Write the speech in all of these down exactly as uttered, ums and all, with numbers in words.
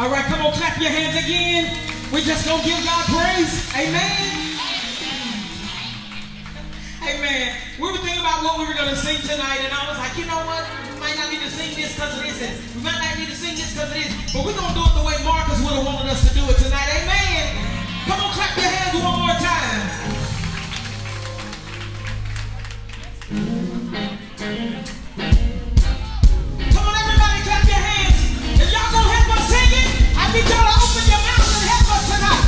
All right, come on, clap your hands again. We're just going to give God praise. Amen. Amen. We were thinking about what we were going to sing tonight, and I was like, you know what? We might not need to sing this because of this, and we might not need to sing this because of this, but we're going to do it the way Marcus would have wanted us to do it tonight. Amen. Come on, clap your hands one more time. Come on, everybody, clap your hands. If y'all going to help us sing it, I need y'all to open your mouth and help us tonight.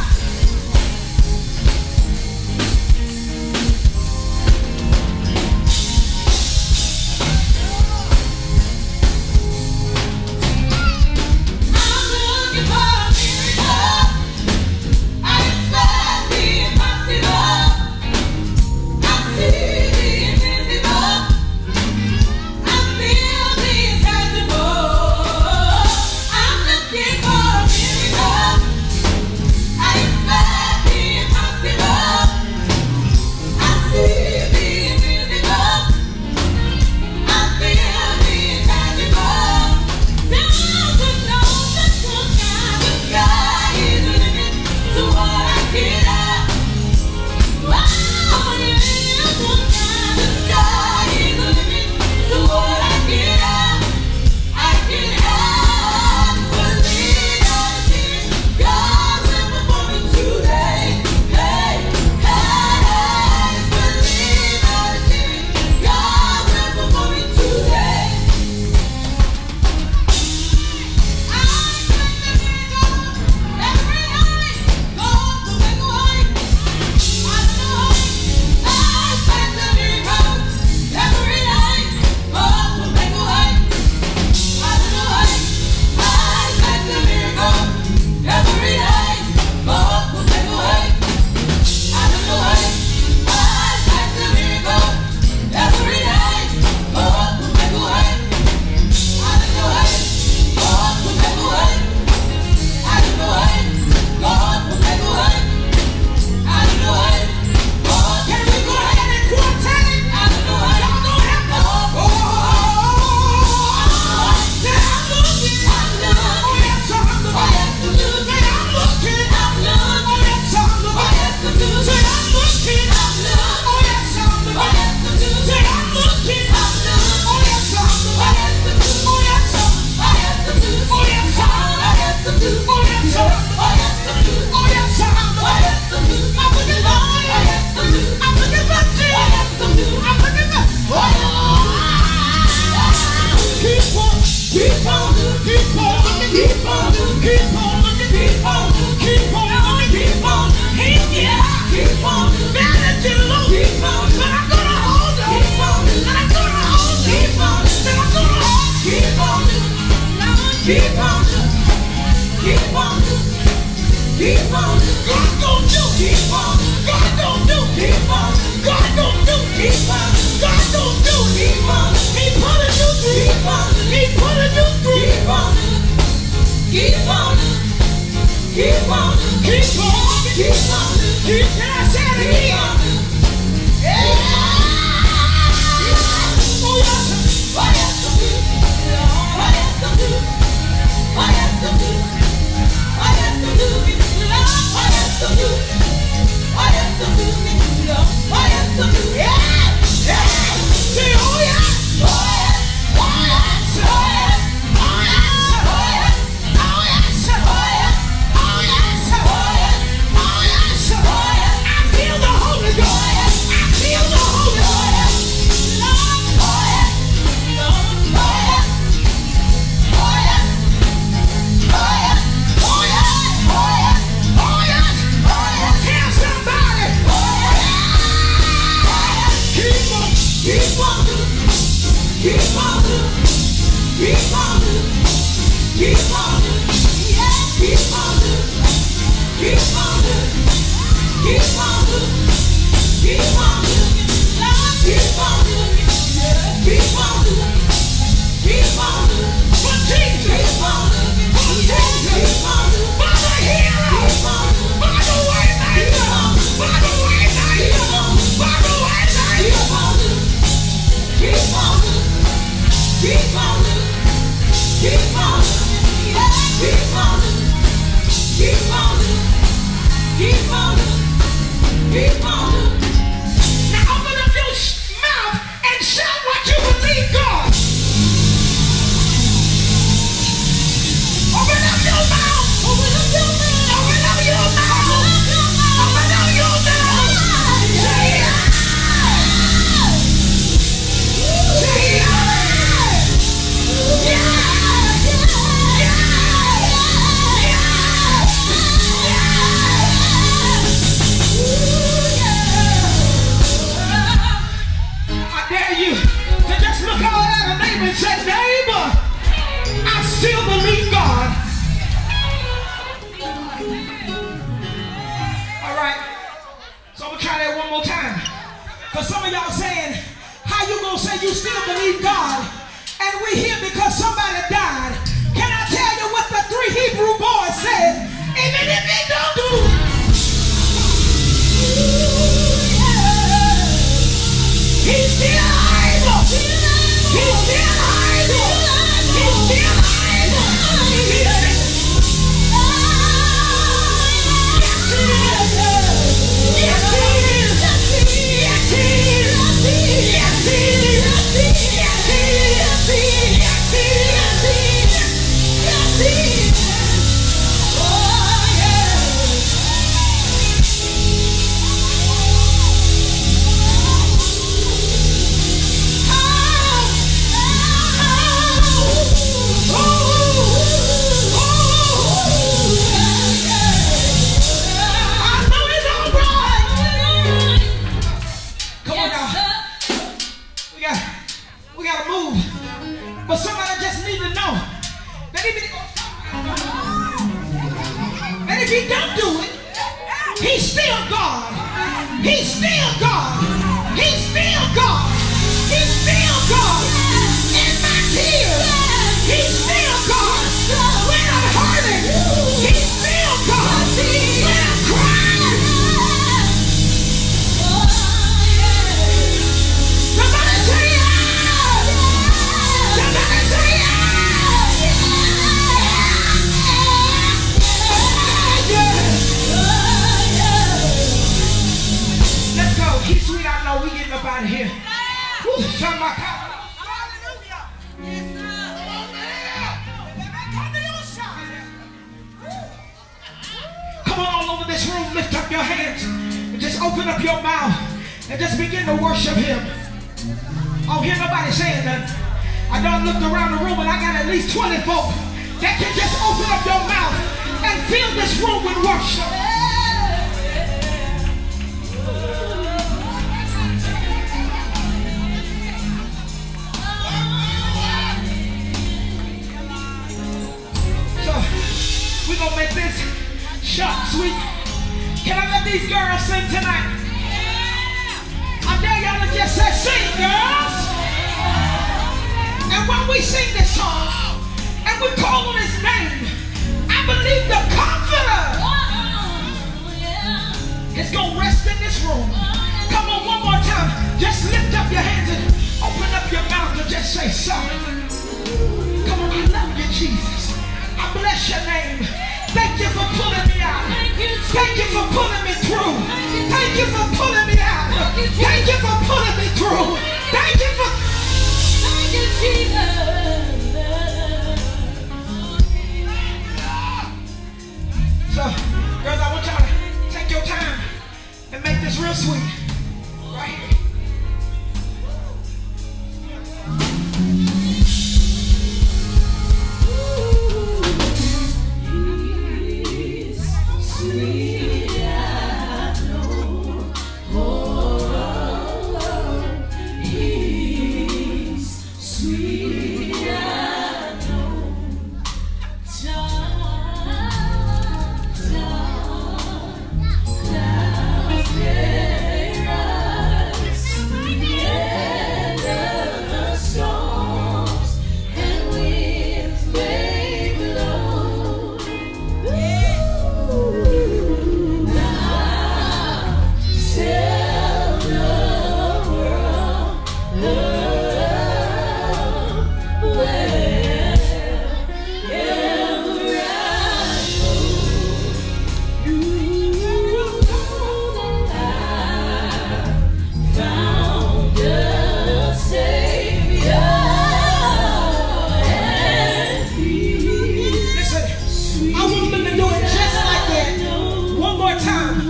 Yeah.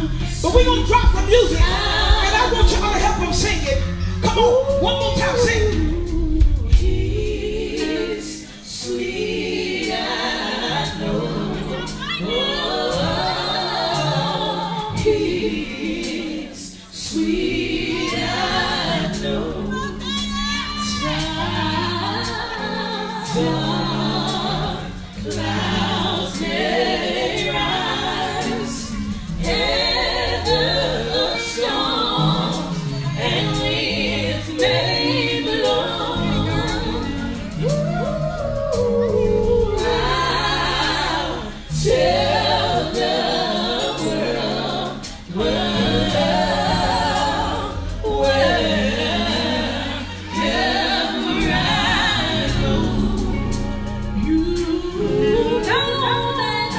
But we're going to drop the music. And I want y'all to help them sing it. Come on, one more time, sing. He's sweet, I know. Oh, he's sweet, I know. Dark clouds may rise, and the storms and winds may blow. I'll tell the world, world, wherever I go. You know that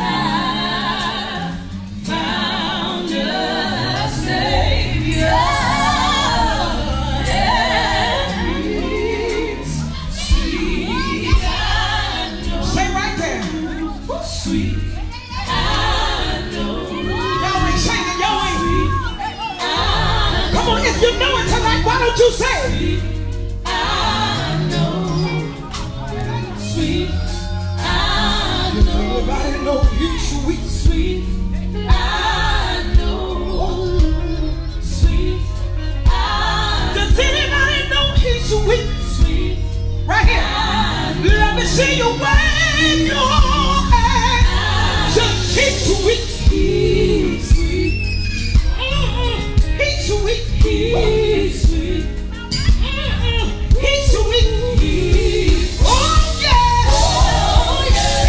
I found a Savior, and He's sweet, I know. Stay right there. Sweet, I know. Y'all ain't singing, y'all ain't. I Come on, if you know it tonight, why don't you say it? I know. Sweet, I know. Everybody know he's sweet. Sweet, I know. Sweet, I Does anybody know he's sweet? Sweet, Right here. Let me see you wave your hand. Just he's sweet. he's sweet, Mm-mm. He's sweet. he's sweet, Mm-mm. He's sweet. he's Oh yeah. oh yeah.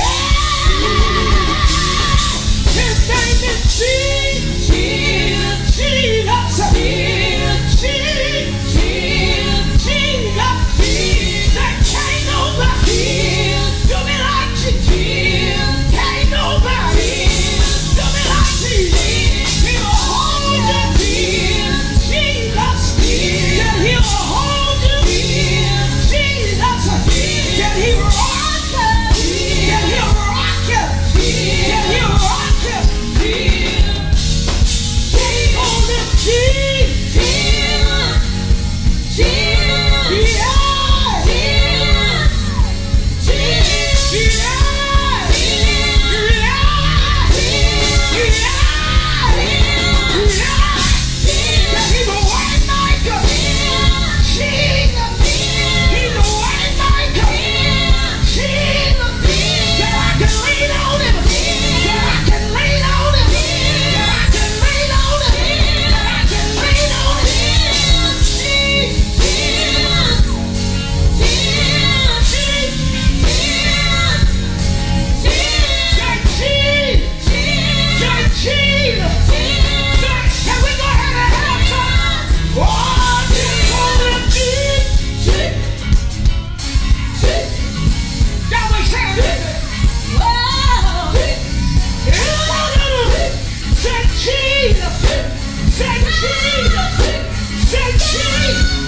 His name is Jesus. Jesus, Jesus. Jesus, Jesus. Jesus, Jesus. That can't nobody do me like Jesus. Can't nobody do me like Jesus. He'll hold you. Jesus. Yeah, he'll hold you. Jesus. Yeah, he'll rock you. Yeah, he'll rock you. Yeah, he'll rock you. Hold him, Jesus. Yeah. Say cheese! Say cheese! Say cheese!